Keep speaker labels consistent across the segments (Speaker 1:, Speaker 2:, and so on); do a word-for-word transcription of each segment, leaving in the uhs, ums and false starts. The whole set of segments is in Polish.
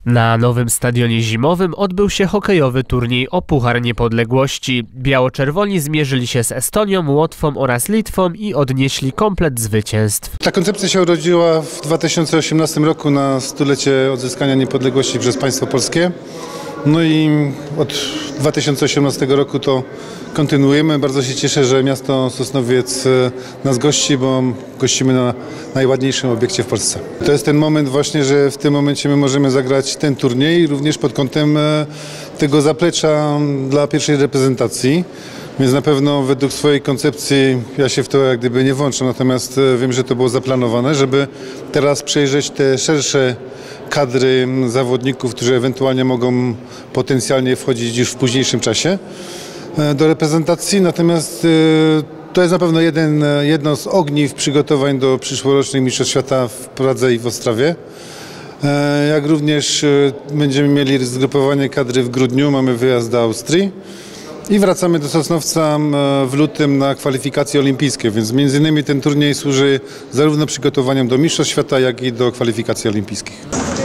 Speaker 1: Na nowym stadionie zimowym odbył się hokejowy turniej o Puchar Niepodległości. Biało-czerwoni zmierzyli się z Estonią, Łotwą oraz Litwą i odnieśli komplet zwycięstw.
Speaker 2: Ta koncepcja się urodziła w dwa tysiące osiemnastym roku na stulecie odzyskania niepodległości przez państwo polskie. No i od dwa tysiące osiemnastego roku to kontynuujemy. Bardzo się cieszę, że miasto Sosnowiec nas gości, bo gościmy na najładniejszym obiekcie w Polsce. To jest ten moment właśnie, że w tym momencie my możemy zagrać ten turniej również pod kątem tego zaplecza dla pierwszej reprezentacji. Więc na pewno według swojej koncepcji ja się w to jak gdyby nie włączam, natomiast wiem, że to było zaplanowane, żeby teraz przejrzeć te szersze kadry zawodników, którzy ewentualnie mogą potencjalnie wchodzić już w późniejszym czasie do reprezentacji. Natomiast to jest na pewno jeden, jedno z ogniw przygotowań do przyszłorocznych Mistrzostw Świata w Pradze i w Ostrawie. Jak również będziemy mieli zgrupowanie kadry w grudniu, mamy wyjazd do Austrii. I wracamy do Sosnowca w lutym na kwalifikacje olimpijskie, więc między innymi ten turniej służy zarówno przygotowaniom do Mistrzostw Świata, jak i do kwalifikacji olimpijskich.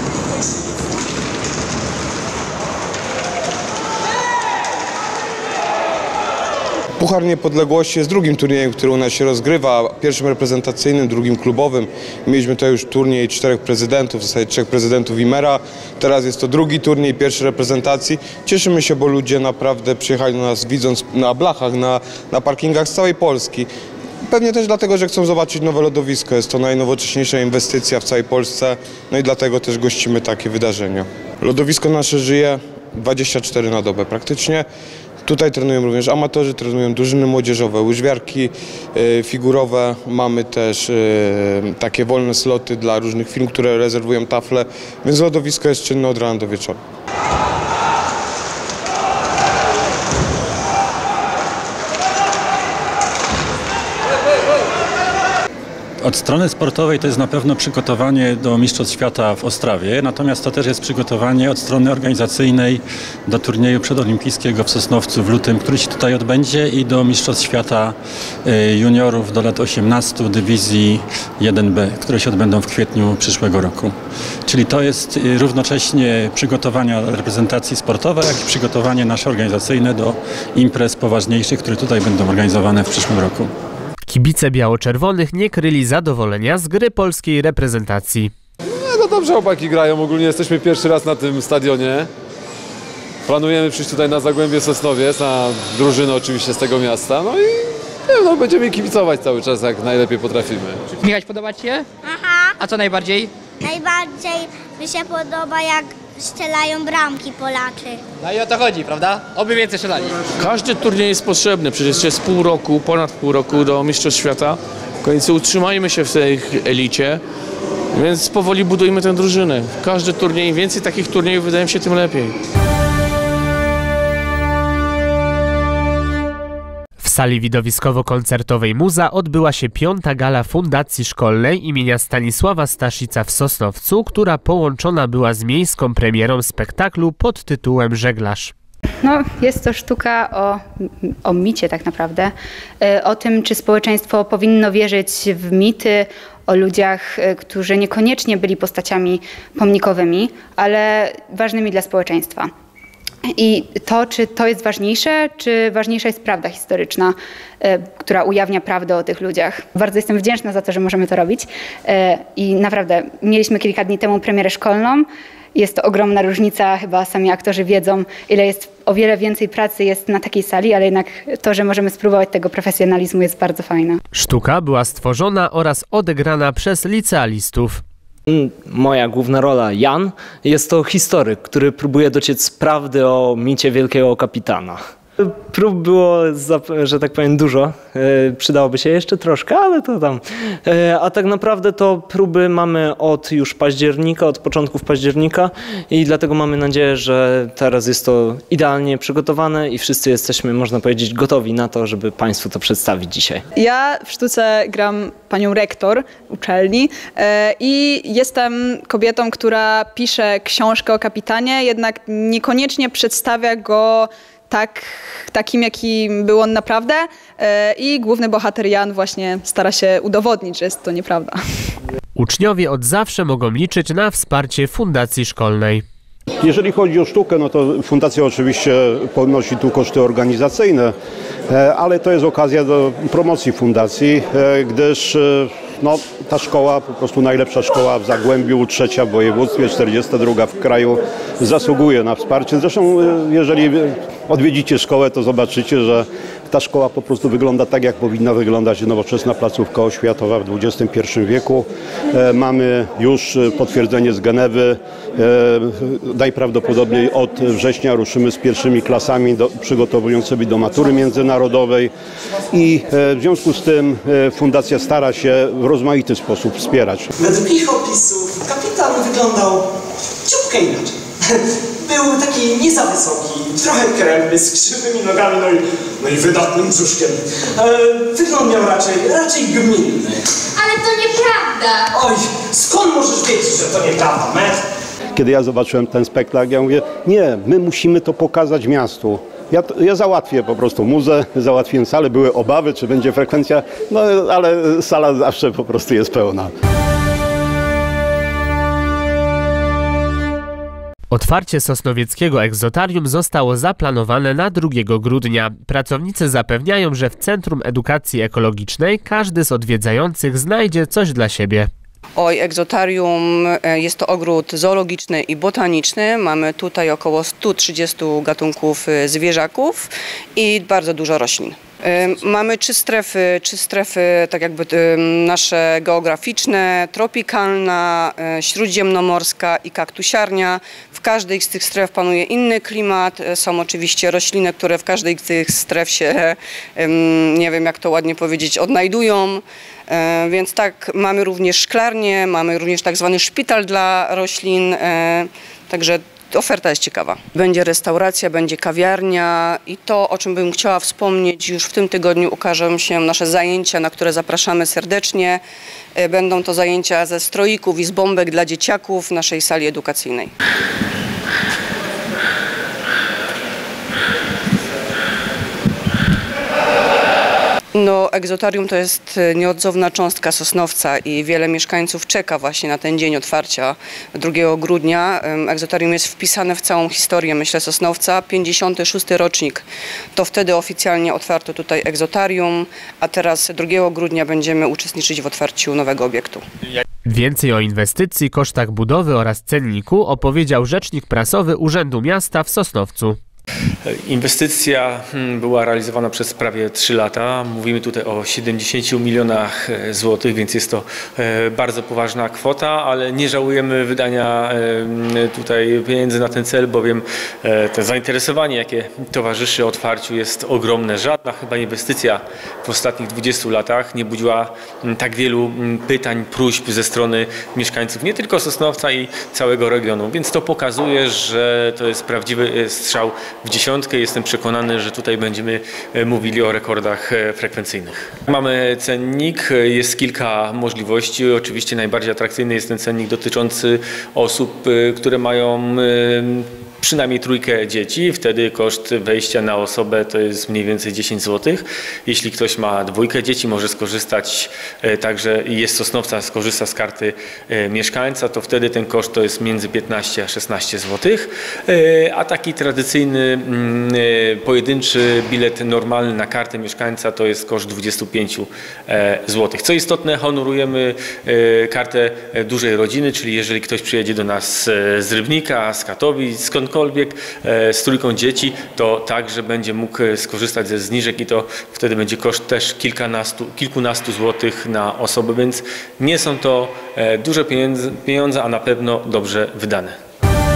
Speaker 3: Puchar Niepodległości jest drugim turniejem, który u nas się rozgrywa, pierwszym reprezentacyjnym, drugim klubowym. Mieliśmy tutaj już turniej czterech prezydentów, w zasadzie trzech prezydentów Imera. Teraz jest to drugi turniej, pierwszy reprezentacji. Cieszymy się, bo ludzie naprawdę przyjechali do nas, widząc na blachach, na, na parkingach z całej Polski. Pewnie też dlatego, że chcą zobaczyć nowe lodowisko. Jest to najnowocześniejsza inwestycja w całej Polsce, no i dlatego też gościmy takie wydarzenia. Lodowisko nasze żyje dwadzieścia cztery na dobę praktycznie. Tutaj trenują również amatorzy, trenują drużyny młodzieżowe, łyżwiarki y, figurowe. Mamy też y, takie wolne sloty dla różnych firm, które rezerwują tafle, więc lodowisko jest czynne od rana do wieczoru.
Speaker 4: Od strony sportowej to jest na pewno przygotowanie do Mistrzostw Świata w Ostrawie, natomiast to też jest przygotowanie od strony organizacyjnej do turnieju przedolimpijskiego w Sosnowcu w lutym, który się tutaj odbędzie, i do Mistrzostw Świata juniorów do lat osiemnastu dywizji jeden B, które się odbędą w kwietniu przyszłego roku. Czyli to jest równocześnie przygotowania reprezentacji sportowej, jak i przygotowanie nasze organizacyjne do imprez poważniejszych, które tutaj będą organizowane w przyszłym roku.
Speaker 1: Kibice biało-czerwonych nie kryli zadowolenia z gry polskiej reprezentacji.
Speaker 5: No, no dobrze, chłopaki grają. Ogólnie jesteśmy pierwszy raz na tym stadionie. Planujemy przyjść tutaj na Zagłębie Sosnowiec, na drużynę oczywiście z tego miasta. No i nie, no, będziemy kibicować cały czas, jak najlepiej potrafimy.
Speaker 6: Michał, podoba Ci się?
Speaker 7: Aha.
Speaker 6: A co najbardziej?
Speaker 7: Najbardziej mi się podoba, jak strzelają bramki Polacy.
Speaker 6: No i o to chodzi, prawda? Oby więcej strzelali.
Speaker 8: Każdy turniej jest potrzebny, przecież jest pół roku, ponad pół roku do Mistrzostw Świata. W końcu utrzymajmy się w tej elicie, więc powoli budujmy tę drużynę. Każdy turniej, im więcej takich turniejów, wydaje mi się, tym lepiej.
Speaker 1: W sali widowiskowo-koncertowej Muza odbyła się piąta gala Fundacji Szkolnej imienia Stanisława Staszica w Sosnowcu, która połączona była z miejską premierą spektaklu pod tytułem Żeglarz.
Speaker 9: No, jest to sztuka o, o micie tak naprawdę, o tym, czy społeczeństwo powinno wierzyć w mity, o ludziach, którzy niekoniecznie byli postaciami pomnikowymi, ale ważnymi dla społeczeństwa. I to, czy to jest ważniejsze, czy ważniejsza jest prawda historyczna, y, która ujawnia prawdę o tych ludziach. Bardzo jestem wdzięczna za to, że możemy to robić. Y, I naprawdę mieliśmy kilka dni temu premierę szkolną. Jest to ogromna różnica, chyba sami aktorzy wiedzą, ile jest, o wiele więcej pracy jest na takiej sali, ale jednak to, że możemy spróbować tego profesjonalizmu, jest bardzo fajne.
Speaker 1: Sztuka była stworzona oraz odegrana przez licealistów.
Speaker 10: Moja główna rola, Jan, jest to historyk, który próbuje dociec prawdy o micie Wielkiego Kapitana. Prób było, że tak powiem, dużo. Przydałoby się jeszcze troszkę, ale to tam. A tak naprawdę to próby mamy od już października, od początków października i dlatego mamy nadzieję, że teraz jest to idealnie przygotowane i wszyscy jesteśmy, można powiedzieć, gotowi na to, żeby Państwu to przedstawić dzisiaj.
Speaker 11: Ja w sztuce gram panią rektor uczelni i jestem kobietą, która pisze książkę o kapitanie, jednak niekoniecznie przedstawia go tak, takim, jakim był on naprawdę, i główny bohater Jan właśnie stara się udowodnić, że jest to nieprawda.
Speaker 1: Uczniowie od zawsze mogą liczyć na wsparcie Fundacji Szkolnej.
Speaker 12: Jeżeli chodzi o sztukę, no to fundacja oczywiście ponosi tu koszty organizacyjne, ale to jest okazja do promocji fundacji, gdyż no, ta szkoła, po prostu najlepsza szkoła w Zagłębiu, trzecia w województwie, czterdziesta druga w kraju, zasługuje na wsparcie. Zresztą jeżeli odwiedzicie szkołę, to zobaczycie, że ta szkoła po prostu wygląda tak, jak powinna wyglądać nowoczesna placówka oświatowa w dwudziestym pierwszym wieku. E, mamy już potwierdzenie z Genewy. E, najprawdopodobniej od września ruszymy z pierwszymi klasami do, przygotowującymi do matury międzynarodowej i e, w związku z tym e, fundacja stara się w rozmaity sposób wspierać.
Speaker 13: Według ich opisów kapitan wyglądał ciutkę inaczej. Był taki nie za wysoki, trochę krępy, z krzywymi nogami, no i, no i wydatnym brzuszkiem. E, wygląd miał raczej, raczej gminny.
Speaker 14: Ale to nieprawda!
Speaker 13: Oj, skąd możesz wiedzieć, że to nieprawda, Met?
Speaker 12: Kiedy ja zobaczyłem ten spektakl, ja mówię, nie, my musimy to pokazać miastu. Ja, ja załatwię po prostu muzę, załatwiłem salę, były obawy, czy będzie frekwencja, no ale sala zawsze po prostu jest pełna.
Speaker 1: Otwarcie sosnowieckiego egzotarium zostało zaplanowane na drugiego grudnia. Pracownicy zapewniają, że w Centrum Edukacji Ekologicznej każdy z odwiedzających znajdzie coś dla siebie.
Speaker 15: Oj, egzotarium jest to ogród zoologiczny i botaniczny. Mamy tutaj około stu trzydziestu gatunków zwierzaków i bardzo dużo roślin. Mamy trzy strefy, trzy strefy tak jakby nasze geograficzne, tropikalna, śródziemnomorska i kaktusiarnia. W każdej z tych stref panuje inny klimat. Są oczywiście rośliny, które w każdej z tych stref się, nie wiem jak to ładnie powiedzieć, odnajdują. Więc tak, mamy również szklarnię, mamy również tak zwany szpital dla roślin, także oferta jest ciekawa. Będzie restauracja, będzie kawiarnia i to, o czym bym chciała wspomnieć, już w tym tygodniu ukażą się nasze zajęcia, na które zapraszamy serdecznie. Będą to zajęcia ze stroików i z bombek dla dzieciaków w naszej sali edukacyjnej. No, egzotarium to jest nieodzowna cząstka Sosnowca i wiele mieszkańców czeka właśnie na ten dzień otwarcia drugiego grudnia. Egzotarium jest wpisane w całą historię, myślę, Sosnowca. pięćdziesiąty szósty rocznik to wtedy oficjalnie otwarto tutaj egzotarium, a teraz drugiego grudnia będziemy uczestniczyć w otwarciu nowego obiektu.
Speaker 1: Więcej o inwestycji, kosztach budowy oraz cenniku opowiedział rzecznik prasowy Urzędu Miasta w Sosnowcu.
Speaker 16: Inwestycja była realizowana przez prawie trzy lata. Mówimy tutaj o siedemdziesięciu milionach złotych, więc jest to bardzo poważna kwota, ale nie żałujemy wydania tutaj pieniędzy na ten cel, bowiem to zainteresowanie, jakie towarzyszy otwarciu, jest ogromne. Żadna chyba inwestycja w ostatnich dwudziestu latach nie budziła tak wielu pytań, próśb ze strony mieszkańców, nie tylko Sosnowca i całego regionu, więc to pokazuje, że to jest prawdziwy strzał w dziesiątkę. Jestem przekonany, że tutaj będziemy mówili o rekordach frekwencyjnych. Mamy cennik, jest kilka możliwości. Oczywiście najbardziej atrakcyjny jest ten cennik dotyczący osób, które mają przynajmniej trójkę dzieci, wtedy koszt wejścia na osobę to jest mniej więcej dziesięć złotych. Jeśli ktoś ma dwójkę dzieci, może skorzystać także i jest Sosnowca, skorzysta z karty mieszkańca, to wtedy ten koszt to jest między piętnaście a szesnaście złotych. A taki tradycyjny pojedynczy bilet normalny na kartę mieszkańca to jest koszt dwadzieścia pięć złotych. Co istotne, honorujemy kartę dużej rodziny, czyli jeżeli ktoś przyjedzie do nas z Rybnika, z Katowic, skądkolwiek, z trójką dzieci, to także będzie mógł skorzystać ze zniżek i to wtedy będzie koszt też kilkunastu, kilkunastu złotych na osobę, więc nie są to duże pieniądze, pieniądze, a na pewno dobrze wydane.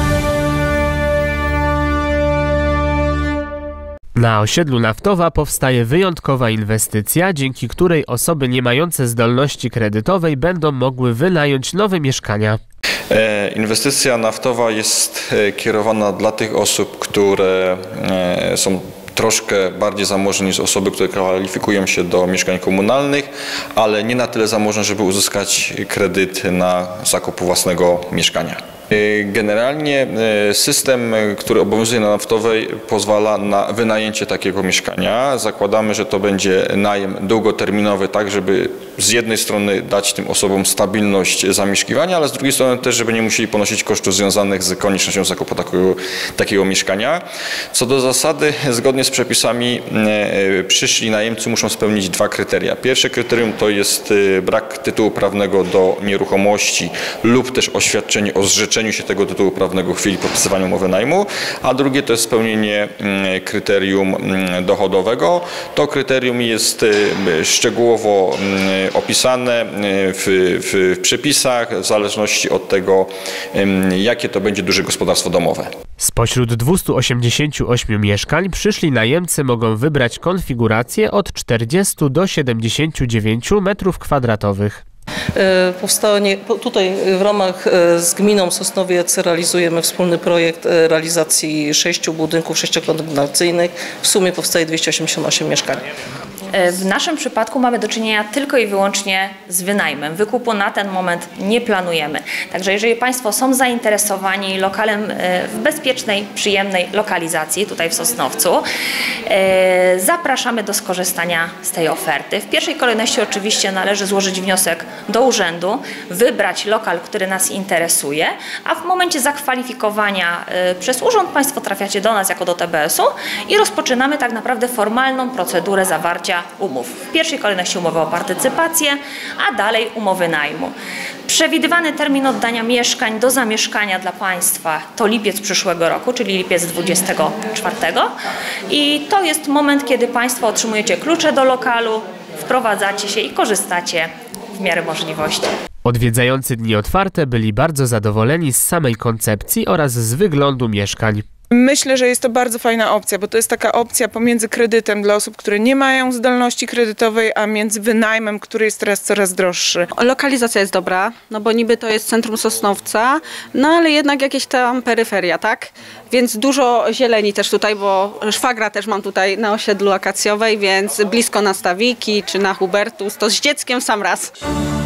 Speaker 1: Na osiedlu Naftowa powstaje wyjątkowa inwestycja, dzięki której osoby nie mające zdolności kredytowej będą mogły wynająć nowe mieszkania.
Speaker 17: Inwestycja naftowa jest kierowana dla tych osób, które są troszkę bardziej zamożne niż osoby, które kwalifikują się do mieszkań komunalnych, ale nie na tyle zamożne, żeby uzyskać kredyt na zakup własnego mieszkania. Generalnie system, który obowiązuje na Naftowej, pozwala na wynajęcie takiego mieszkania. Zakładamy, że to będzie najem długoterminowy, tak żeby z jednej strony dać tym osobom stabilność zamieszkiwania, ale z drugiej strony też, żeby nie musieli ponosić kosztów związanych z koniecznością zakupu takiego, takiego mieszkania. Co do zasady, zgodnie z przepisami przyszli najemcy muszą spełnić dwa kryteria. Pierwsze kryterium to jest brak tytułu prawnego do nieruchomości lub też oświadczenie o zrzeczeniu się tego tytułu prawnego w chwili podpisywania umowy najmu, a drugie to jest spełnienie kryterium dochodowego. To kryterium jest szczegółowo opisane w, w, w przepisach w zależności od tego, jakie to będzie duże gospodarstwo domowe.
Speaker 1: Spośród dwustu osiemdziesięciu ośmiu mieszkań przyszli najemcy mogą wybrać konfigurację od czterdziestu do siedemdziesięciu dziewięciu metrów kwadratowych.
Speaker 18: Powstanie, tutaj w ramach z gminą Sosnowiec realizujemy wspólny projekt realizacji sześciu budynków sześciokondygnacyjnych. W sumie powstaje dwieście osiemdziesiąt osiem mieszkań.
Speaker 19: W naszym przypadku mamy do czynienia tylko i wyłącznie z wynajmem. Wykupu na ten moment nie planujemy. Także jeżeli Państwo są zainteresowani lokalem w bezpiecznej, przyjemnej lokalizacji tutaj w Sosnowcu, zapraszamy do skorzystania z tej oferty. W pierwszej kolejności oczywiście należy złożyć wniosek do urzędu, wybrać lokal, który nas interesuje, a w momencie zakwalifikowania przez urząd Państwo trafiacie do nas jako do T B S u i rozpoczynamy tak naprawdę formalną procedurę zawarcia umów. W pierwszej kolejności umowy o partycypację, a dalej umowy najmu. Przewidywany termin oddania mieszkań do zamieszkania dla Państwa to lipiec przyszłego roku, czyli lipiec dwudziestego czwartego. I to jest moment, kiedy Państwo otrzymujecie klucze do lokalu, wprowadzacie się i korzystacie w miarę możliwości.
Speaker 1: Odwiedzający dni otwarte byli bardzo zadowoleni z samej koncepcji oraz z wyglądu mieszkań.
Speaker 20: Myślę, że jest to bardzo fajna opcja, bo to jest taka opcja pomiędzy kredytem dla osób, które nie mają zdolności kredytowej, a między wynajmem, który jest teraz coraz droższy.
Speaker 21: Lokalizacja jest dobra, no bo niby to jest centrum Sosnowca, no ale jednak jakieś tam peryferia, tak? Więc dużo zieleni też tutaj, bo szwagra też mam tutaj na osiedlu Akacjowej, więc blisko na Stawiki czy na Hubertus, to z dzieckiem w sam raz.